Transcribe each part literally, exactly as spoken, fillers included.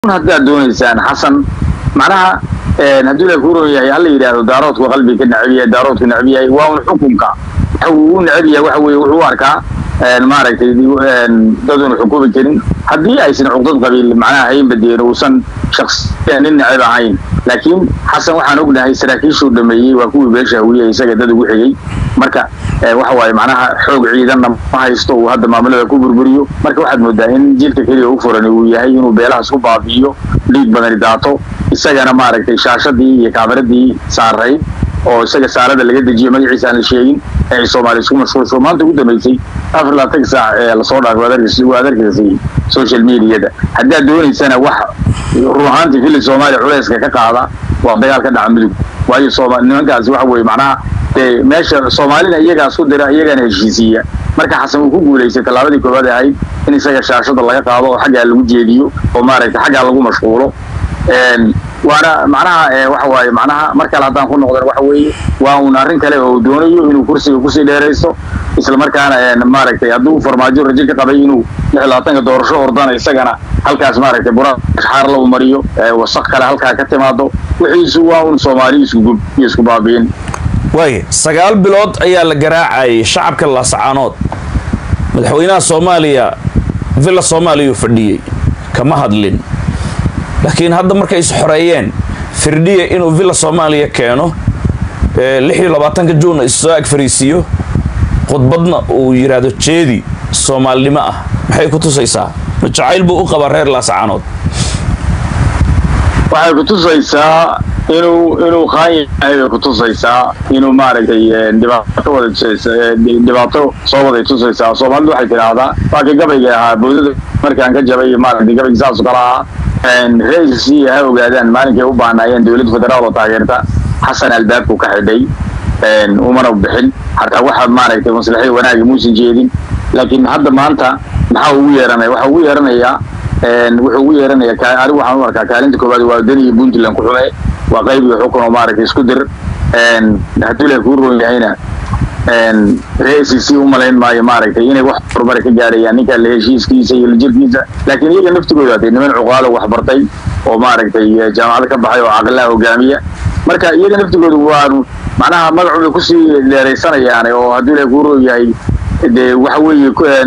هذا دون إنسان حسن معناها هدول يقولوا يا هلا يداروا دارات وقلبي كنعبية دارات كنعبية وهو حكمك هو نعبية وحوي وحوارك ما رأيت دون حكومة كريم هذه أي سنة عقدة قبيل معناها هين بدير وصن شخص يعني النعبة عين لكن حسن وحنقولها هي سراكيش ودمية وكوي بيشهوية يسجد ده وحيي مركا وحوي معناها حوق عيدا ما هيستو هذا ما عمله كوبر بريو مركا واحد مدهن جيل كثير وفرني وياهي إنه بيلها سوق بعضيه ليد بدن داتو isagana maaragtay shaashadii iyo kaameradii saaray oo isaga saarada laga dajiyay magaciisa aan sheegin ee Soomaaliya isku mashquulsan maanta ugu dambeysay afar iyo labaatan saac ee la soo dhaafay wadarkiisa wadarkiisa social media-da haddii doonaysana wax ruuxaantii fil Soomaaliya culayska ka qaada waa dagaal ka dhaca mudug waayo Soomaaliya nimankaas waxa weey macnaha ee meesha Soomaalida iyaga isku dira iyagana heshiisiya marka xasan uu ku guuleysay talaabadii koowaad ahayd in isaga shaashada laga qaado oo xagga lagu jeediyo oo maaragtay xagga lagu mashquulo وانا معناها وحواي معناها مركا لهدان ku noqdeen waxa weeye waa uu arin kale oo doonayo inuu kursiga ku sii dheereysto isla markaana maaragtay haduu farmaajo rajo ka qabay inuu lixlaatan doorasho ordana isagana halkaas maaragtay bura xaar lagu mariyo wasaq kale halka ka timaado wixiisu waa uu Soomaaliya isku isku baabeen way sagaal bilood ayaa la garaacay shacabka la sacaanood madaxweynaha Soomaaliya villa Soomaaliya fadhiyay kama hadlin لكن هذا مركز حريين فردية إنه فيلا صوماليا كانوا لحية لبعتان كجون إسراء فريسيو قد بدنا ويرادو تشيدي صومالي معه محي كتو سيسا متشعيل بو قبرير لا سعانود محي كتو سيسا إنه إنه خاين محي كتو سيسا إنه ماركي دباتو دباتو صوبة كتو سيسا صومال دو حيث هذا فاكي قبل بودد مركان كجبي ماركي قبل إكساس قراءة رئيسي هاو قادان مالكي وبعنايين دولة فدرال وطاقيرتا حسن الباب وكحدي ومنو بحل حتى واحد مالكي مصلحي وناقي موسى جيدين لكن هذا ما أنت محاوي يرمي وحاوي يرمي وحاوي يرمي كاري وحاوي يرمي كارين تكوبادي وادني بنت لنكوحوي وغيب يحكم ومالكي اسكدر هدولة كورو يهينا رئيسي ومالين ما يماركي إني واحد بربرك جاري يعني كان لهشيس كيسة يلجب كيسة لكن هي نفتقوا ذاتي من عقالة وحبرتي وماركتي جامعة كبحي وعقلها وقامية مركا هي نفتقوا دوار معناها مقعود كسي لرئيسانا يعني وهدول يقولوا يعني وحوي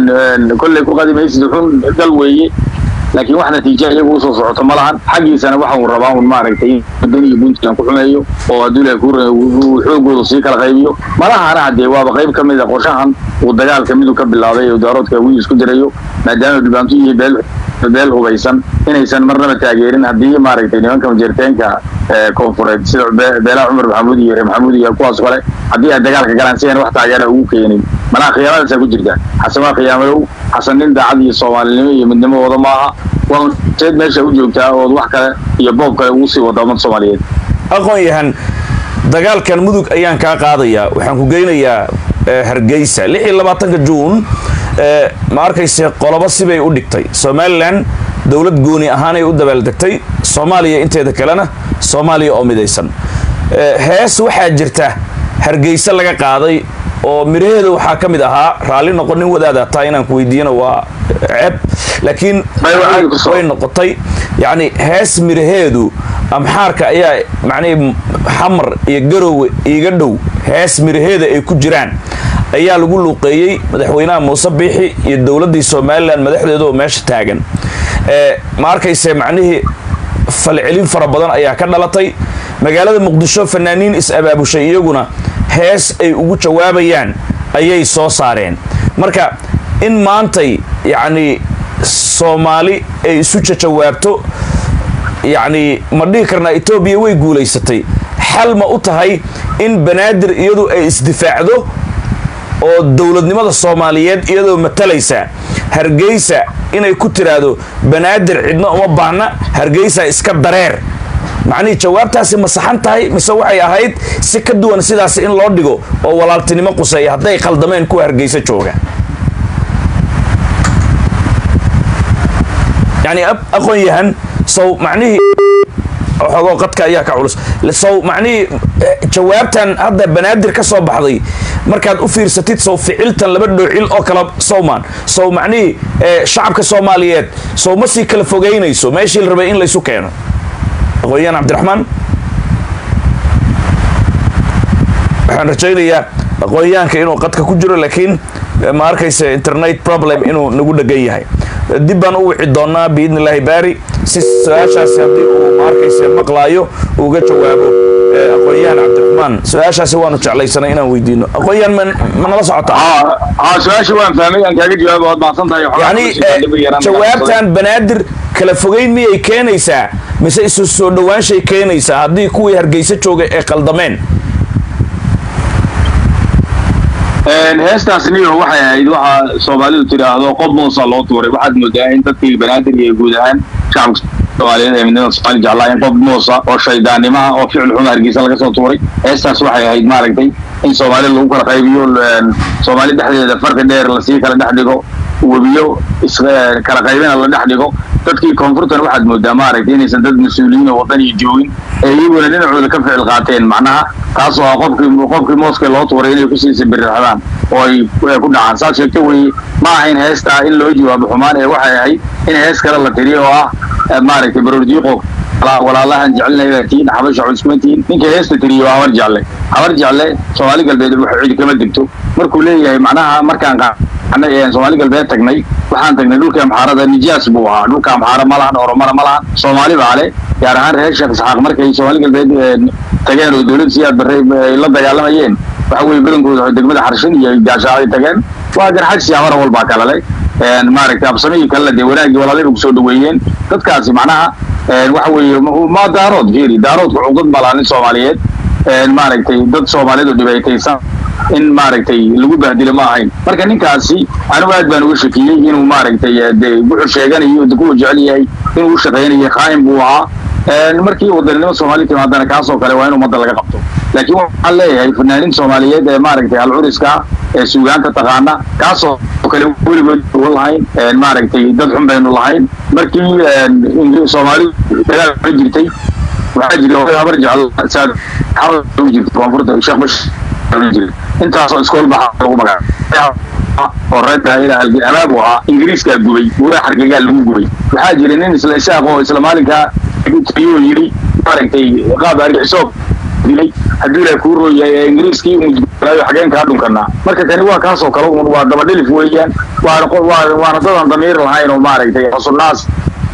كل يكون قادم يسدحون قلوي لكن واحنا تيجي يقول صوت ملعن حقي سنة واحد وربعهم ماركتي الدنيا بنت لان كحمايو وهدول يقولوا حقوق وصيك الغيبيو ملعها أنا عندي وابا غيب كمية قرشان والدجال كمية كبل العضية ودارات كوي يسكدريو ما دام البنتي بال بال هو بيسن هنا يسن مرة متاجرين هدي ماركتي نيوان كم جرتين كا كونفرنس سيد بلا عمر محمودي محمودي كواس ولا هدي الدجال كجلان سين واحد تاجره وكيني ملا خيارات سكوت جرتا حسنا خيامه حسنين دعدي الصوماليين من دم وضمها وسيد ماشي وجوكتا وضوحك يبوك وصي وضمان الصوماليين أخوي يهن دجال كان مدوك أيام كقاضية وحنكو جينا يا هرجيسة لحي لبعتن جون ما أركيس قلبا سبي ودكتي سوماليان دولة جوني أهاني ودبل دكتي صوماليا أنت ذكرنا صوماليا أميديسن هاس واحد جرته هرجيسة لقى قاضي ومريهده وحاكم دها رالي نقول نود هذا تاينا كويدين وعب لكن وين نقطي يعني هاس مريهده أم حركة يا معني حمر يجرو يجدو هاس مريهده يكجران ayaa lagu luuqeeyay madaxweynaha Muusabixi iyo dawladda Soomaaliland madaxdeedu meesha taagan ee ma arkayse macnaheedu falcelin fara badan ayaa ka dhalatay magaalada Muqdisho fanaaniin is abaabushay iyaguna hees ay ugu jawaabayaan ayay soo saareen marka in maantay yaani Soomaali ay isu jawaabto yaani ma dhigi karna Itoobiya way guuleysatay xal ma u tahay in banaadir iyadu ay isdifaacdo oo dawladnimada Soomaaliyeed iyadoo matalaysa Hargeysa inay ku tiraado banaadir cidna uma baahna Hargeysa iska dareer macni jawaabtaasi ma saxan tahay mise waxay ahayd si ka duwan sidaas in loo dhigo oo walaaltinimo qusay haday qaldameen ku Hargeysa jooga yani aqoon yahan soo macni xogo qadka ayaa ka culus sow macnii jawaabtan hadda banaadir ka soo baxday markaad u fiirsatid sow ficiltan laba dhoocil oo kala sowmaan sow macnii shacabka Soomaaliyeed sow ma sii kala fogeynayso meeshii la rabay in la isu keeno aqoonyahan Cabdiraxmaan waxaan rajaynayaa aqoonyahanka inuu qadka ku jiro laakiin ma arkaysa internet problem inuu nagu dhagan yahay dib baan u wici doonaa biidna ilaahi baari si su-aashaasi haddii uu ma arkaysa maqlaayo uga jawaabo aqoonyahan Cabdiraxmaan su-aashaasi waanu jeclaysanay inaan weydiino aqoonyahan ma nala socotaa aa su-aasha waan fahmay aan kaaga jawaabo waad mahadsan tahay yani jawaabtan banaadir kala fogeyn miyay keenaysaa mise isu soo dhawaanshay keenaysaa haddii kuwii Hargeysa joogay ee qaldameen heestaas niyo waxay ahayd waxa Soomaalidu tiraahdo qof moosa loo tuuray waxaad moodaa in dadkii banaadir iyo guud ahaan shacabka Soomaaliyeed ee midnimada Soomaaliya jeclaayeen qof moosa oo shaydaannimo ah oo ficil xun Hargeysa laga soo tuuray heestaas waxay ahayd maaragtay in Soomaaliya lagu kala qaybiyo Soomaaliya dhexdeeda farqi dheer la sii kala dhex dhigo wabiyo kala qaybina la dhex dhigo dadkii koonfurtan waxaad moodaa maaragtay inaysan dad mas'uuliyiin oo wadan iyo joogin ee iyaguna dhinacooda ka ficil qaateen macnaha taas oo qofkii qofkii mooska loo tuuray inay ku siisay birraxdaan oo ay ku dhacaan saas sheegtay way ma ahayn heesta in loo jawaabo xumaan ee waxay ahayd in hees kale la tiriyo oo ah maaragtay baroordiiqo walaalahan jecelnahay tiin xabasha cusmantiin ninka heesta tiriyo waa war jecle war jecle Soomaali galbeed waxa cid kama digto markuu leeyahay macnaha markaan ana ee Soomaali galbeed tagnay waxaan tagnay dhulka amxaarada nijaas buu ahaa dhulka amxaara ma lahan oromana ma lahan Soomaali baale gaar ahaan reer Sheekh Isxaaq markay Soomaali galbeed tageen oo dawladda siyaad baray la dagaalamayeen waxa way badankooda degmada Xarshin iyo gaashaay tageen waa garxad siyaamar walba kala leh een maaragtay absamay kala de wanaagii walaalay ugu soo dhaweeyeen dadkaasi macnaha een waxa weeye ma daarood geeri daarood wuxuu dad malaan Soomaaliyeed een maaragtay dad Soomaaliyeed oo dhibaataysan in maaragtay lagu bahdilo ma ahayn marka ninkaasi anigu aad baan uga shakiyay inuu maaragtay wuxuu sheeganayo dadku jecel yahay inuu shaqeynayo qaayim buu ahaa een markii wadanimada Soomaaliya timaadana kaas oo kale waa inuu madal laga qabto laakiin waxa leeyahay fanaaniin Soomaaliyeed ee maaragtay hal curiska ee suugaanta taqaana kaas oo kale weligood wallahi een maaragtay dad xun baynu lahayn markii Ingiriis Soomaali dagaal ka jirtay waxa jiray habar jecel saad xawal u jirtay koonfurta Sheekh Bash intaas oo iskool baxa lagu magacaabo qorreeta ila al-abaab waa Ingiriiska gubay wada xargaga lagu gubay waxa jiray nin isla isaaq oo isla maalinka ayuu yiri maaragtay qaab argixisoo dilay hadii la ku rooyay Ingiriiskii uu joogayo xageen ka dhunkana marka tani waa kaas oo kale waa daba dhilif weeyaan waa waa dad damiir lahayn oo maaragtay rasuulnaas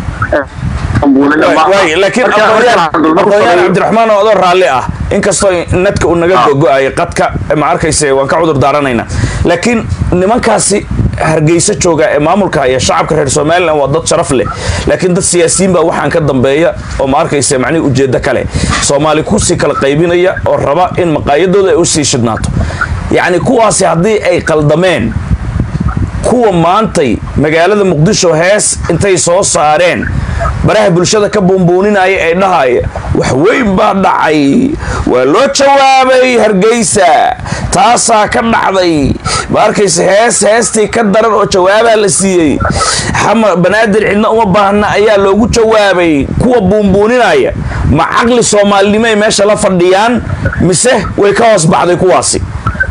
way laakiin aqoonyahan Cabdiraxmaan oo raalli ah inkastoo nadka uu naga go'ay qadka ma arkayse waan ka cudur daaranaynaa laakiin nimankaasi Hargeysa jooga ee maamulka iyo shacabka reer Soomaaliland waa dad sharaf leh laakiin dad siyaasiyiin baa waxaan ka dambeeya oo ma arkayse macni ujeeda kale Soomaali ku si kala qaybinaya oo raba in maqaayadooda ay u sii shidnaato yaani kuwaasi hadii ay qaldameen kuwa maantay magaalada Muqdisho hees intay soo saareen baraha bulshada ka buunbuuninaya ay dhahay wax weyn baa dhacay waa loo jawaabay Hargeysa taasa ka dhacday markayse hees heestii ka daran oo jawaaba la siiyay xama banaadir cidna uma baahna ayaa loogu jawaabay kuwa buunbuuninaya ma aqli Soomaalinimo meesha la fadhiyaan mise way ka hoos baxday kuwaasi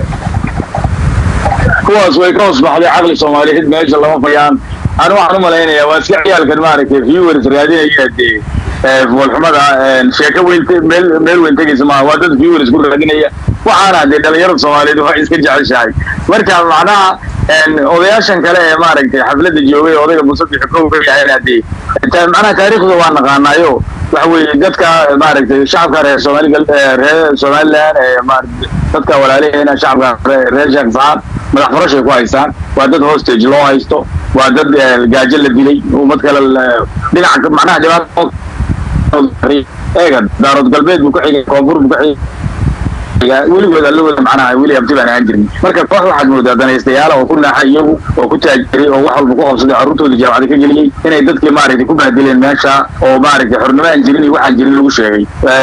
kuwaas way ka hoos baxday aqli Soomaaliyeed meesha lama fayaan أنا waxaan maleynaya waa iska ciyaalkan maaragtay viewers raadinaya ee walxumada sheeko weyn meel meel weyn tagaysa ma waa dad viewers ku raadinaya waxaana de dhalinyarada Soomaaliyeed waxa iska jeceshahay marka macnaha odayaashan kale ee maaragtay xafladda joogay odayga musaddiq kow ka yahay hadii tan macnaha taariikhda waa naqaanayo waxa weeye dadka maaragtay shacabka reer Soomaaliya reer Soomaaliland ee maaragtay dadka walaalaheena shacabka reer Shakhsaan madax furashay ku haystaan waa dad hostage loo haysto waa dad gaajo la dilay ummad kale dhinaca macnaha dhibaato eega daarad galbeed buu ku xigay koonfur buu ku xigay weligood alla wada macnaha weli abtibaan aan jirin marka koox waxaad moodaa danaystayaal oo ku naaxay iyagu oo ku taajiray oo wax walba ku qabsaday carruurtooda jaamacada ka geliyay inay dadkii maaragtay ku bahdileen meesha oo maaragtay xornimo aan jirin iyo waxaan jirin lagu sheegay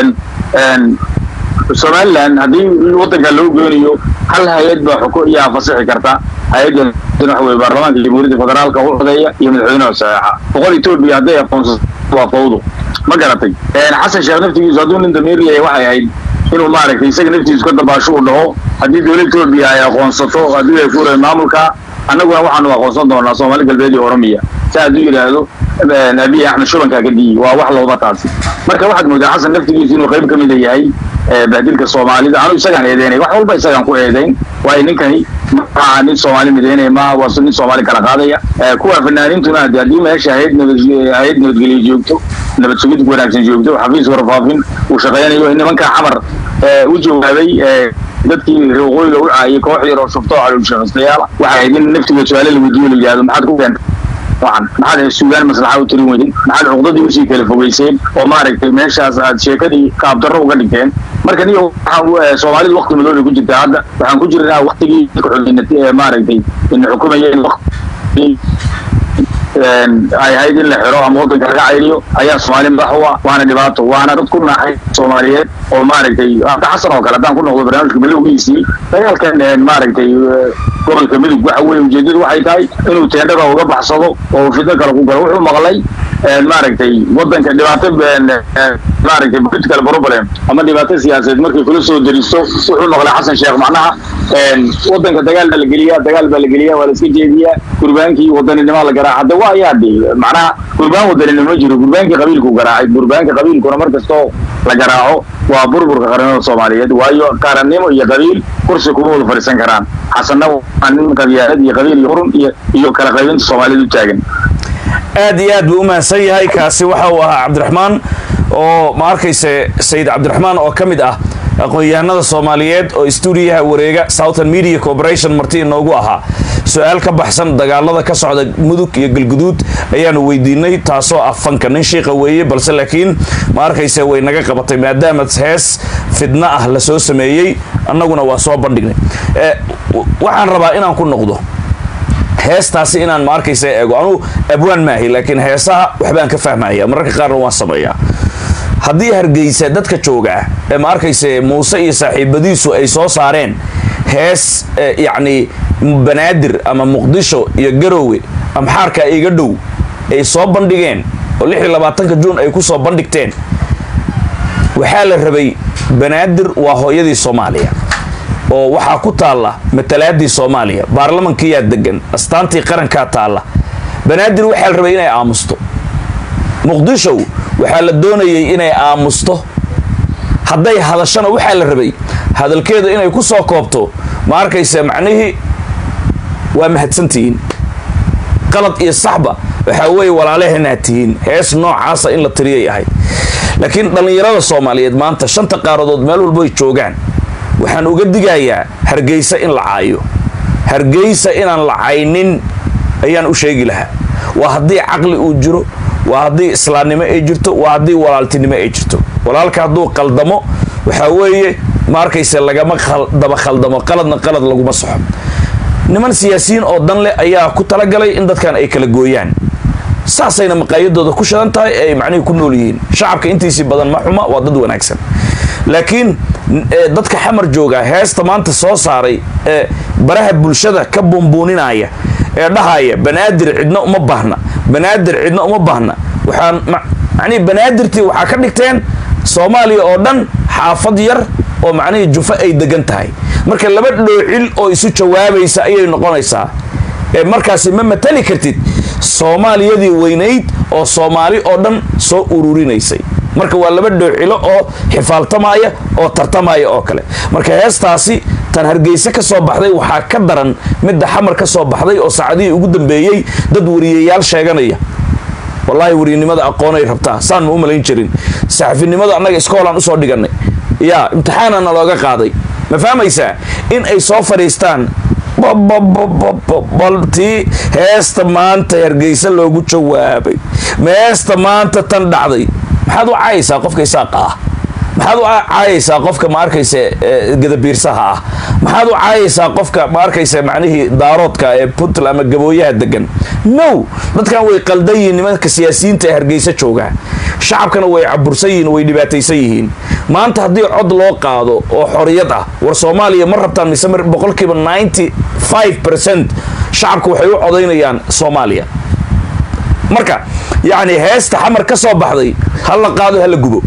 Somaliland hadii wadanka loo gooniyo hal hay'ad baa xukuum iyo fasaxi karta hay'adan waxa weey baarlamaanka jamhuuriyadda federaalka oo codeeya iyo madaxweynaha saxiixa boqol Itoobiya haday aqoonsan waa fawdo ما قرأتي حسن شيخ نفتي زادون إن دميري واحد هاي إنه ما رك يسقي نفتي يسكت باشور له هدي دولة تربية يا قنصته هدي يفور المملكة أنا قلنا واحد وقنصته الناس مالك البلد أورمية سأدو إلى هذا نبي إحنا شو بنك كدي وواحد لو بتعصي مركب واحد مدة حسن نفتي يزين قريب كم اللي هي بعدين كالصومالي ده أنا يسقي على يديني واحد والله يسقي عن يدين وين كان مع نين صومالي مدينة ما وصلني صومالي كلا قاضية كوا فنانين تنادي دي ما شاهد نبي شاهد نبي جيوبته نبي تسوي تقول عشان جيوبته وحفيز ورفافين وشغالين يوه إنما كان عمر وجهه هذي dadkii roogooy loo caayay koox yar oo shufto ah shaqastayaal waxa ay in naftiga su'aalo la weydiiyo la yiraahdo maxaad ku keentay waxan maxaad suugaan maslaxa u tirin weydin maxaad cuqdadii u sii kala fogeyseen oo maaragtay meeshaas aad sheekadii qaab darro uga dhigteen marka niyo waxa Soomaalidu waqti madoow ku jirta hadda waxaan ku jirnaa waqtigii xulinatay maaragtay in xukumayeen waqti ay hay'ad la xiro ama waddanka laga cayriyo ayaa Soomaali madaxwa waana dhibaato waana dad ku naaxay Soomaaliyeed oo maaragtay hadda xasan oo kale hadaan ku noqdo barnaamijka bilowgiisii dagaalkan maaragtay gobolka midug waxa weeye ujeedadu waxay tahay inuu teendhada uga baxsado oo fidda kale ku galo wuxuu maqlay maaragtay waddanka dhibaato maaragtay political problem ama dhibaato siyaasadeed markay kula soo dariso wuxuu maqlay xasan sheekh macnaha waddanka dagaal la geliyaa dagaal baa la geliyaa waa la iska jeediyaa gurbaankii waddaninimo la garaaca hadda waa yaadi macnaha gurbaan waddaninimo jiro gurbaankii qabiilku garaacay gurbaanka qabiilkuna markastoo la garaaco waa burburka qaranimada Soomaaliyeed waayo qaranimo iyo qabiil kursi kuma wada fariisan karaan xasanna aan qabiilad iyo qabiil iyo qurun iyo kala qaybinta Soomaaliyeed u taagan aad iyo aad buu u mahadsan yahay kaasi waxa uu ahaa Cabdiraxmaan oo ma arkayse Sayid Cabdiraxmaan oo kamid ah aqoonyahanada Soomaaliyeed oo stuudiyaha wareega Southern Media Corporation martii inoogu ahaa su'aal ka baxsan dagaalada ka socda mudug iyo galguduud ayaanu weydiinay taasoo ah fanka nin sheekha weeye balse laakiin ma arkayse way naga qabatay maadaama hees fidna ah la soo sameeyay annaguna waa soo bandhignay ee waxaan rabaa inaan ku noqdo heestaasi inaan ma arkayse eego anu abwaan maahi laakiin heesaha waxbaan ka fahmaya mararka qaarna waan sameeyaa haddii Hargeysa dadka jooga ee ma arkayse Muuse iyo saaxiibadiisu ay soo saareen hees yani banaadir ama Muqdisho iyo Garowe am xarka iga dhow ay soo bandhigeen oo lix iyo labaatanka Juun ay ku soo bandhigteen waxa la rabay banaadir waa hooyadii Soomaaliya oo waxa ku taala matalaadii Soomaaliya baarlamaanka yaa degan astaantii qaranka taala banaadir waxa la rabay inay aamusto Muqdisho waxa la doonayay inay aamusto hadday hadashana waxa la rabay hadalkeedu inay ku soo koobto ma arkaysa macnaheedu waa mahadsantiin qalad iyo saxba waxa weey walaalaheena tihiin hees noocaas in la tiriyay ahay laakiin dhalinyarada Soomaaliyeed maanta shanta qaaradood meel walba ay joogaan waxaan uga digayaa Hargeysa in la caayo Hargeysa inaan la caaynin ayaan u sheegi lahaa waa hadii aqli uu jiro waa hadii islaamnimo ay jirto waa hadii walaaltinimo ay jirto walaalka haduu qaldamo waxa weeye ma arkaysa lagama daba khaldamo qaladna qalad lagu masaxo niman siyaasiyiin oo dan leh ayaa ku tala galay in dadkan ay kala gooyaan saasayna maqaayadooda ku shadan tahay ay macnaheedu ku nool yihiin shacabka intiisi badan ma xuma waa dad wanaagsan laakiin dadka xamar jooga heesta maanta soo saaray ee baraha bulshada ka bombooninaaya ee dhahaya banaadir cidna uma baahna banaadir cidna uma baahna waxaan macnaheedu banaadirtii waxa ka dhigteen Soomaaliya oo dhan xaafad yar oo macnaheedu jufa ay degan tahay marka laba dhoocil oo isu jawaabaysa ayay noqonaysaa ee markaas ma matali kartid Soomaaliyadii weynayd oo Soomaali oo dhan soo ururinaysay marka waa laba dhoocilo oo xifaaltamaya oo tartamaya oo kale marka heestaasi tan Hargeysa ka soo baxday waxa ka daran mid xamar ka soo baxday oo saacadii ugu dambeeyay dad wariyayaal sheeganaya wallahi wariyanimada aqoon ay rabtaa saan ma u malayn jirin saxafinimada anaga iskoolaan u soo dhiganay ya imtixaanana looga qaaday ma fahmaysaa in ay soo fariistaan balti heesta maanta Hargeysa loogu jawaabay meesta maanta tan dhacday maxaad u caayaysaa qofka isaaqa ah maxaad u caayaysaa qofka ma arkaysa gadabiirsaha ah maxaad u caayaysaa qofka ma arkaysa macnaheedu daaroodka ee Puntland ama gabooyaha degan no dadkan way qaldayin nimanka siyaasiyiinta Hargeysa jooga shacabkana way cabursan yihiin way dhibaataysan yihiin maanta hadii cod loo qaado oo xoriyad ah war Soomaaliya ma rabtaan mise boqolkiiba ninety-five percent shacabku waxay u codeynayaan Soomaaliya marka yani heesta xamar ka soo baxday hala qaado hala gubo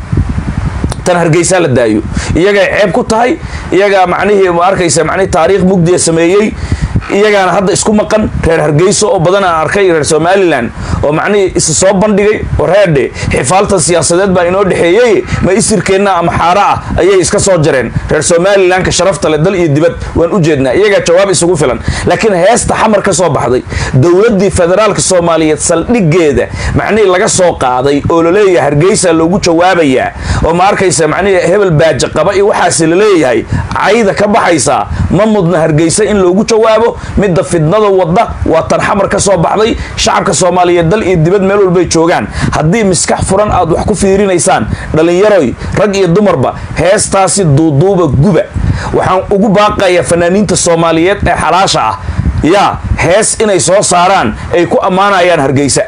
tan hargeysa la daayo iyaga ceeb ku tahay iyaga macnihii ma arkaysa macnihii taariikh mugdiya sameeyay iyagaana hadda isku maqan reer hargeysa oo badan aan arkay reer Somaliland oo macnihii is soo bandhigay oo reerde xifaalta siyaasadeed baa inoo dhaxeeyay ma isirkeena ama xaara ah ayay iska soo jareen reer Somaliland ka sharafta leh dal iyo dibad waan u jeednaa iyaga jawaab isugu filan laakiin heesta xamar ka soo baxday dawladii federaalka Soomaaliyeed saldhigeeda macnihii laga soo qaaday oo la leeyahay hargeysa loogu jawaabaya oo ma arkaysa macnihii hebel baaja qaba iyo waxaas la leeyahay ayda ka baxaysa ma mudna hargeysa in loogu jawaabo midda fidnada wada waa tan xamar ka soo baxday shacabka Soomaaliyeed dal iyo dibad meel walba ay joogaan hadii miskax furan aad wax ku fiirinaysaan dhalinyaroy rag iyo dumarba heestaasi duuduuba guba waxaan ugu baaqayaa fanaaniinta Soomaaliyeed ee xalaasha ah ya hees inay soo saaraan ay ku amaanayaan hargeysa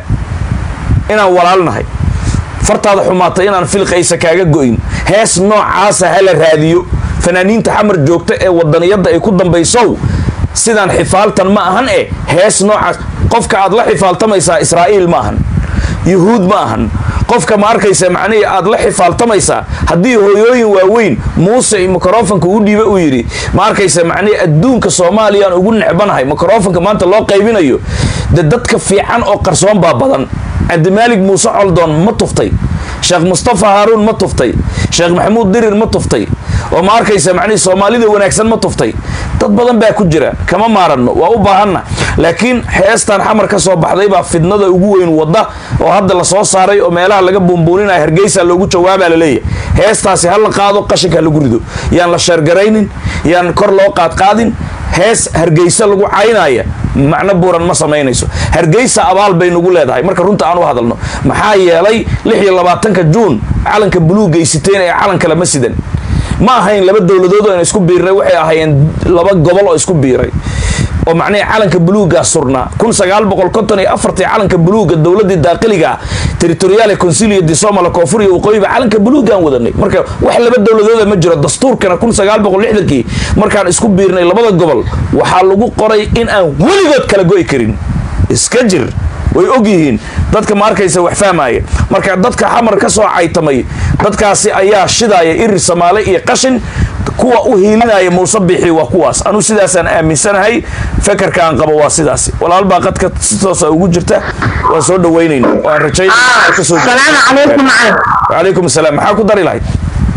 inaan walaalnahay fartaada xumaatay inaan filqaysa kaaga go'in hees noocaas ah la raadiyo fanaaniinta xamar joogta ee wadaniyada ay ku dambayso sidaan xifaaltan ma ahan ee hees noocaas qofka aad la xifaaltamaysaa Israa'iil ma ahan Yahuud ma ahan qofka ma arkaysa macnii aad la xifaaltamaysaa hadii hooyooyin waaweyn Muuse mikrofoonka u dhiibay uu yiri ma arkaysa macnii adduunka Soomaaliya aan ugu necbanahay mikrofoonka maanta loo qaybinayo dadka fiican oo qarsoon baa badan Abdimalik Muuse Coldon ma tuftay Sheekh Mustafa Harun ma tuftay Sheekh Maxamuud Dirir ma tuftay oo ma arkaysa macnii Soomaalida wanaagsan ma tuftay dad badan baa ku jira kama maarano waa u baahanna laakiin heestan xamar ka soo baxday baa fidnada ugu weyn wada oo hadda la soo saaray oo meelaha laga buunbuuninay hargeysa loogu jawaabaa la leeyahay heestaasi hal qaado qashinka lagu rido yaan la sheergareynin yaan kor loo qaad qaadin hees hargeysa lagu caynaya macna buuran ma sameynayso hargeysa abaal bay nagu leedahay marka runta aan u hadalno maxaa yeelay lix iyo labaatanka Juun calanka buluuga ay siteen ee calanka la masidan ma ahayn laba dawladood oo isku biiray waxay ahaayeen laba gobol oo isku biiray oo macnaa calanka buluuga surna kun sagaal boqol konton iyo afar calanka buluuga dawladda daaqiliga territorial concilio di Soomaala koonfur iyo waqooyi calanka buluuga aan wadanay marka wax laba dawladood ma jiro dastuurkana kun sagaal boqol lixdan markaan isku biirnay labada gobol waxa lagu qoray in aan waligood kala go'i karin iska jir way ogyihiin dadka ma arkaysa wax fahmaya marka dadka xamar ka soo caytamay dadkaasi ayaa shidaaya ir Soomaali iyo qashin kuwa u hiilinaya Muuse Bixi waa kuwaas anu sidaas aan aaminsanahay fakarka aan qabo waa sidaas walaal baa qadka si toos ah ugu jirta waa soo dhaweynayna oo aan rajaynayo ka soo salaam alaykum wa alaykum asalaam maxaa ku dari lahayd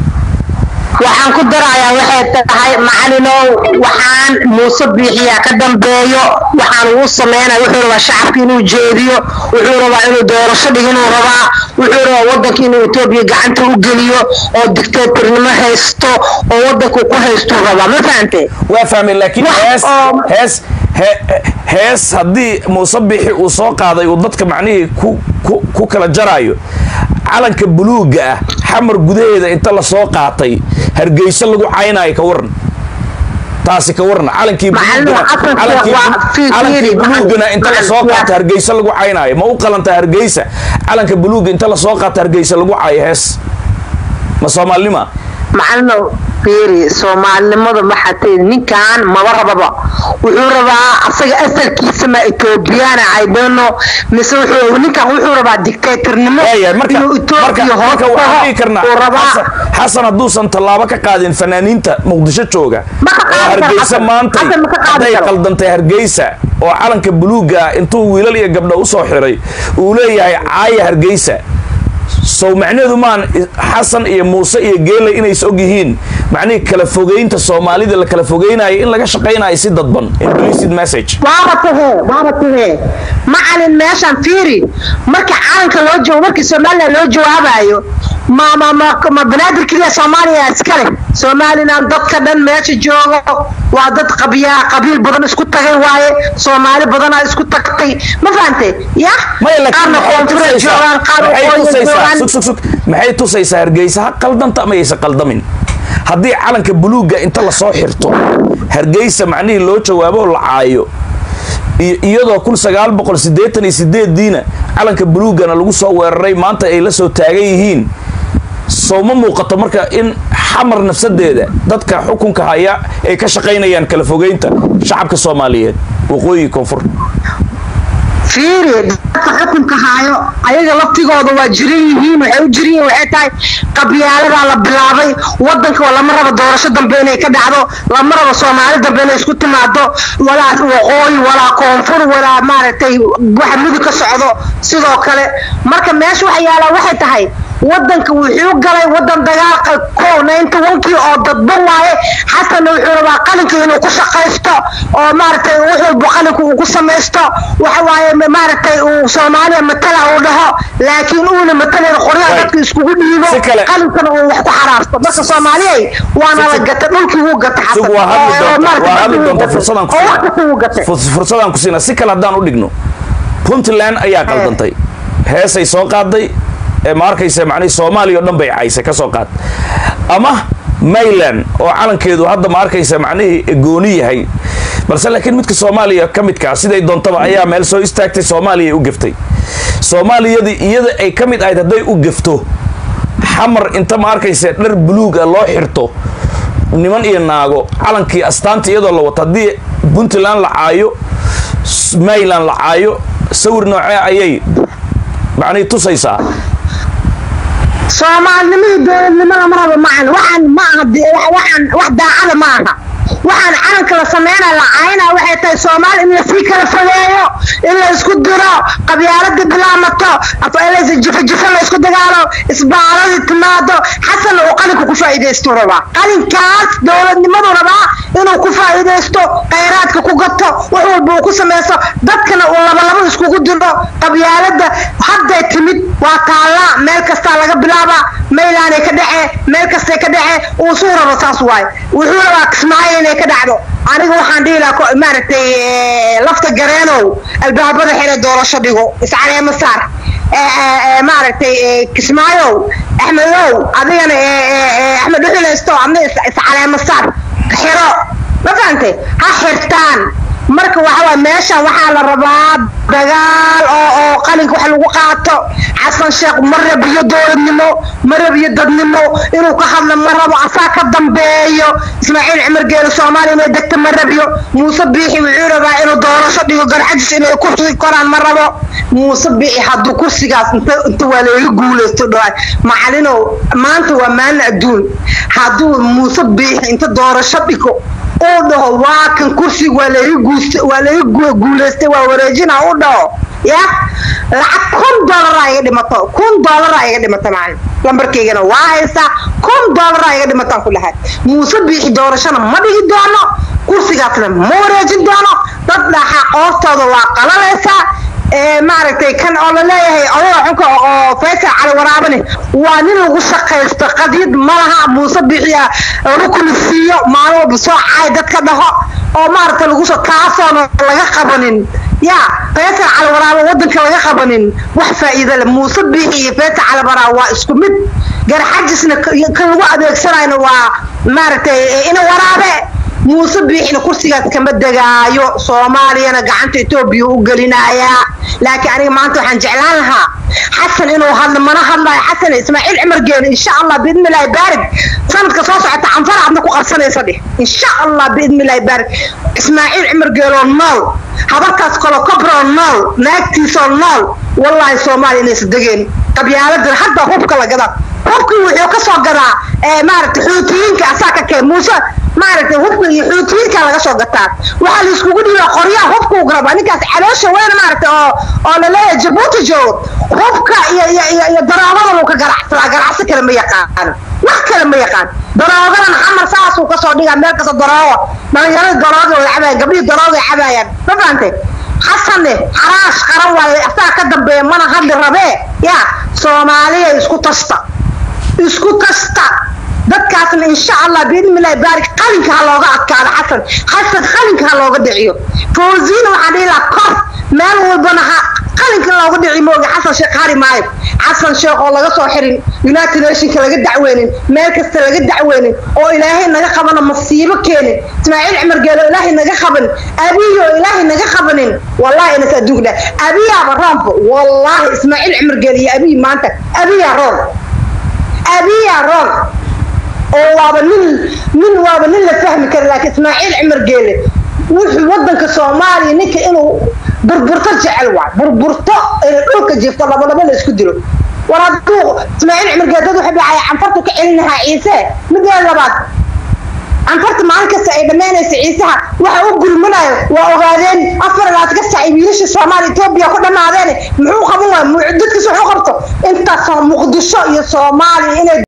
waxaan ku darayaa waxay tahay macalinow waxaan Muuse Bixi ka dambeeyo waxaan uu sameeyay wuxuu rabaa shacabka inuu jeediyo wuxuu rabaa inuu doorasho dhigano rabaa wuxuu rabaa wadanka inuu Itoobiya gacanta u geliyo oo dictatornimo haysto oo wadanku ku haysto rabaa ma fahamtay waa fahmay laakiin hees hees hees hadii Muuse Bixi uu soo qaaday oo dadka macnihii ku ku kala jarayo calanka buluuga ah xamar gudaheeda inta la soo qaatay hargeysa lagu caynaayo ka waran taasi ka waran calankii calankii buluugana inta la soo qaatay hargeysa lagu caynaayo ma u qalanta hargeysa calanka buluuga inta la soo qaatay hargeysa lagu caayo hees ma Soomaalnima macalno fiiri Soomaalinimada ma xatay ninkan ma rababa wuxuu rabaa asaga asalkiisa ma Ethiopian ay doono mise wuxuu ninkan wuxuu rabaa dictatornimo inuu Itoobiya hooga waxay karnaa Xasan haduusan talaabo ka qaadin fanaaniinta Muqdisho jooga hargeysa maanta ay qaldantay hargeysa oo calanka buluuga intuu wiilal iyo gabdho u soo xiray uu leeyahay caaya hargeysa soo macnaheedu maan Xasan iyo Muuse iyo Geele inay is ogyihiin macnii kala fogeynta Soomaalida la kala fogeynayo in laga shaqeynayo si dadban implicit message waaratahe waaratahe macalin meeshan fiiri marka calanka loo joogo marka Soomaaliya loo jawaabayo ma ma ma ma banaadirkiga Soomaaliya iskale Soomaaliland dadka dhan meesha joogo waa dad qabiya qabiil badan isku tagay waaye Soomaali badan isku tagtay ma fahamtay ya ma ilaa maxay tusaysaa hargeysa qaldanta ma aysan qaldamin haddii calanka buluuga inta la soo xirto hargeysa macnihii loo jawaabo la caayo iyadoo kun sagaal boqol siddeetan iyo siddeed diina calanka buluugana lagu soo weeraray maanta ay la soo taagan yihiin soo ma muuqato marka in xamar nafsadeeda dadka xukunka haya ay ka shaqeynayaan kala fogeynta shacabka Soomaaliyeed waqooyi koonfur fiiri dadka xukunka haayo ayaga laftigooda waa jiran yihiin waxay u jiran yihiin waxay tahay qabyaalada la bilaabay wadanka lama rabo doorasho dambe inay ka dhacdo lama rabo Soomaali dambe inay isku timaado walaa waqooyi walaa koonfur walaa maaragtay waxa mudug ka socdo sidoo kale marka meesha waxa yaala waxay tahay wadanka wuxuu galay wadan dagaal koonaynt wankii oo dadban waaye xasan wuxuu rabaa qalinka inuu ku shaqaysto oo maaragtay wuxuu boqolku uu ku sameeysto waxa waaye maaragtay uu Soomaaliya matala uu dhaho laakiin uu matala qoryaha dadka isku dhiibo qalinkan uu wax ku xaraarto marka Soomaaliya waana la gatay dhulkii uu gatay xasan waa hadli doonta fursadan ku fursadan ku siina si kala hadaan u dhigno Puntland ayaa qaldantay heesay soo qaaday ma arkaysa macni Soomaaliya oo dhan bay caysay ka soo qaad ama Mayland oo calankeedu hadda ma arkaysa macni gooni yahay balse laakiin midka Soomaaliya kamidka siday doontaba ayaa meel soo istaagtay Soomaaliya u gaftay Soomaaliyada iyada ay kamid ahayd haday u gafto xamar inta ma arkaysa dhar buluug ah loo xirto niman iyo naago calankii astaanta iyadoo la wato hadii Puntland la caayo Mayland la caayo sawir noocee ayay macni tusaysaa Soomaalnimada dowladnimada ma rabo macaan waxaan ma aha waxaan wax daacada ma aha waxaan calanka la sameeyay la caayna waxay tahay Soomaali in la sii kala fogeeyo in la isku diro qabyaalada bilaamato afaylaysa jifa jifa la isku dagaalo isbaalada timaado xasan oo qalinka ku faa'iideysto raba qalinkaas dowladnimadu raba inuu ku faa'iideysto kheyraadka ku gato wax walba ku sameeyo dadkana uu laba laba isku diro qabyaalada hadda timid waa taala meel kasta laga bilaaba meelaanay ka dhace meel kasta ka dhace uu soo rabo taas waay wuxuu rabaa kismaayo inay ka dhacdo aniga waxaan dhihi lahaa maaragtay lafta gareenow albaabada xira doorasho dhigo iscaanay masaar ee maaragtay kismaayo axmedow adigana axmed dhuxulaysto amna iscaanay masaar xiro ma fahantay ha xirtaan marka waxa meesha waxa la rabaa dagaal oo oo qalinka wax lagu qaato xasan sheekh marab iyo dowladnimo marab iyo dadnimo inuu ka hadlo marabo asaa ka dambeeyo Ismaaciil Cumar Geelo Soomaaliya inay degto marab iyo Muuse Biixi wuxuu rabaa inuu doorasho dhigo garxajis inay ku qoraan marabo Muuse Biixi haduu kursigaas inta inta waa laga guuleysto dhaay macalino maanta waa maan adduun haduu Muuse Biixi inta doorasho dhigo oo dhaho waa kan kursi waa laga guuleysto waa laga guuleysto waa wareejina oo dhaho ya lacag kun dollar ay dhimato kun dollar ay dhimato macalin lambarkeygana waa haysa kun dollar ay dhimato ku lahayd Muuse Biixi doorashana ma dhigi doono kursigaasna ma wareejin doono dad dhaxa qoostooda waa qalaleysa ee maaragtay kan oo la leeyahay oo xunka oo Faysal Cali Waraabane waa nin lagu shaqeysto qadiyad malaha Muuse Biixi oo ku nisiyo maalo soo caay dadka dhaho oo maaragtay lagu soo kaasoo laga qabanin ya Faysal Cali Waraabane wadanka laga qabanin wax faa'iido leh Muuse Biixi iyo Faysal Cali Waraabane waa isku mid garxajisna kan lagu adeegsanayna waa maaragtay ina waraabe Muuse Biixi kursigaas kama dagaayo Soomaaliyana gacanta Itoobiya u galinaya laakiin aniga maanta waxaan jeclaan lahaa xasan inuu hadlo mana hadlayo xasan Ismaaciil Cumar Geelo insha Allah باذن الله بارك sanadka soo socota anfar aadna ku qabsanaysa dhih insha Allah باذن الله بارك Ismaaciil Cumar Geelo nool habarkaas kala kabro nool naagtiisa nool wallahi Soomaaliya inay sadageen qabyaalada hadda hubka la gadaa hubkii wuxuu ka soo gadaa ee maaragtay xuutiyiinka asaaka kee Muuse maaragtay hubka iyo xuutiyiinka laga soo gataa waxa la isku dhiibay qoryaha hubka uu garaba ninkaas caloosha weyn maaragtay oo oo la leeyahay Djibouti joog hubka iyo iyo iyo daraawada uu ka garacsaa garacsi kale ma yaqaan wax kale ma yaqaan daraawadan xamar saas uu ka soo dhigaa meel ka soo daraawo dhalinyarada daraawaga way cabayaan gabdhihi daraawaga ay cabayaan ma fahantay xasan xaraash qaran waa asaa ka dambeeya mana hadli rabee ya Soomaaliya isku tasta isku tasta dadkaasna insha Allah باذن الله بارك qalinka looga adkaado xasan xasan qalinka looga dhiciyo fawziina waxaan ila qof meel walbana qalinka looga dhiciyo mooga xasan sheekh hari maay xasan sheekh oo laga soo xirin United Nations laga dacweynin meel kasta laga dacweynin oo Ilaahay naga qabana masiibo keenay Ismaaciil Cumar Geelo Ilaahay naga qaban abiyo Ilaahay naga qabanin wallahi ina saduugna abiya barambo wallahi Ismaaciil Cumar Geelo iyo abiy maanta abiya roog abiya roog oo waaba nin nin waaba nin la fahmi karo laakiin Ismaaciil Cumar Geelo ودنك الصومالي نك إنه بربرته جعل واحد بربرته الأولك جفت الله ولا بلا يسكدلو ورادو اسماعيل عمر قادو حبي عنفرتو كإنها عيسى مدى لبعض عنفرت معاك سعيد ماني عيسى وحقول منايا وأغادين أفر لا تقص عيبيش الصومالي توبيا كنا مع ذلك محو خبوه معدتك سو حقرته أنت مقدسة يا صومالي إن